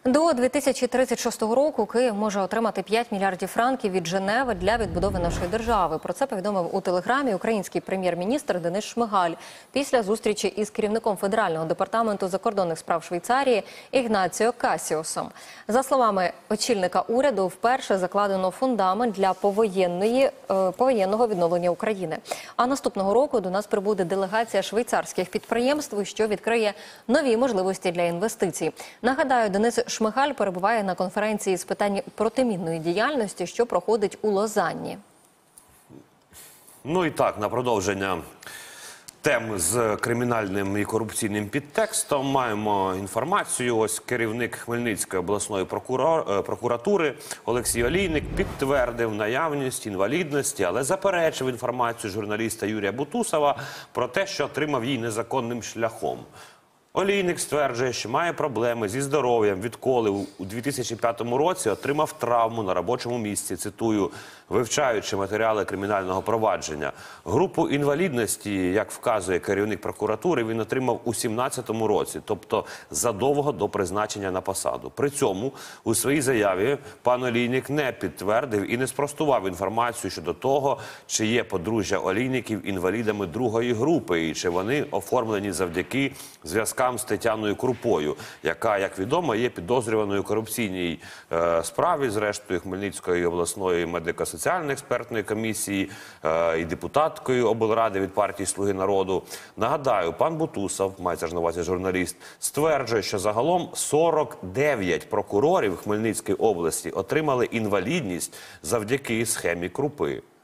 До 2036 року Київ може отримати 5 мільярдів франків від Женеви для відбудови нашої держави. Про це повідомив у телеграмі український прем'єр-міністр Денис Шмигаль після зустрічі із керівником Федерального департаменту закордонних справ Швейцарії Ігнаціо Касіосом. За словами очільника уряду, вперше закладено фундамент для повоєнного відновлення України. А наступного року до нас прибуде делегація швейцарських підприємств, що відкриє нові можливості для інвестицій. Нагадаю, Денис Шмигаль перебуває на конференції з питань протимінної діяльності, що проходить у Лозанні. Ну і так, на продовження тем з кримінальним і корупційним підтекстом маємо інформацію. Ось керівник Хмельницької обласної прокуратури Олексій Олійник підтвердив наявність інвалідності, але заперечив інформацію журналіста Юрія Бутусова про те, що отримав її незаконним шляхом. Олійник стверджує, що має проблеми зі здоров'ям, відколи у 2005 році отримав травму на робочому місці, цитую, вивчаючи матеріали кримінального провадження. Групу інвалідності, як вказує керівник прокуратури, він отримав у 2017 році, тобто задовго до призначення на посаду. При цьому у своїй заяві пан Олійник не підтвердив і не спростував інформацію щодо того, чи є подружжя Олійників інвалідами другої групи і чи вони оформлені завдяки зв'язкам з Тетяною Крупою, яка, як відомо, є підозрюваною у корупційній справі, зрештою, Хмельницької обласної медико-соціальної експертної комісії і депутаткою облради від партії «Слуги народу». Нагадаю, пан Бутусов, мається ж на увазі журналіст, стверджує, що загалом 49 прокурорів Хмельницької області отримали інвалідність завдяки схемі Крупи.